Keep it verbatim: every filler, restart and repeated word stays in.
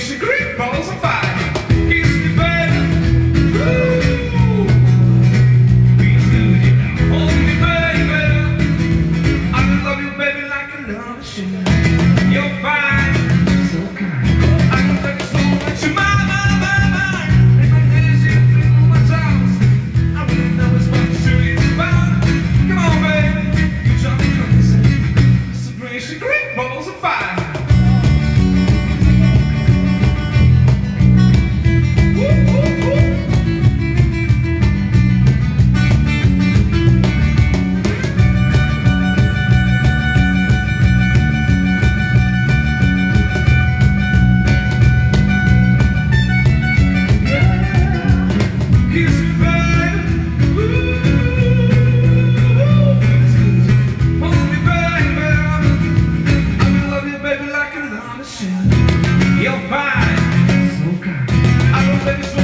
Separation, green balls of fire. Kiss me, baby. Ooh. Feels good, you know. Hold me, baby. I love you, baby, like a love machine. You're fine, so kind. I love you so much. You're my, my, my, my. And my days you through my toes. I wouldn't know as much as it's about. Come on, baby. You drive me crazy. Separation, green balls of fire. You're fine, so kind. I don't think it's